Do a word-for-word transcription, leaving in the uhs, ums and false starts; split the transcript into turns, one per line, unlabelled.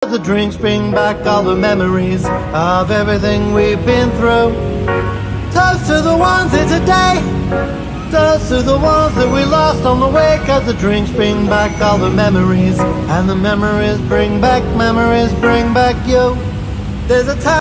Cause the drinks bring back all the memories of everything we've been through. Toast to the ones here today, toast to the ones that we lost on the way. Cause the drinks bring back all the memories, and the memories bring back, memories bring back you. There's a time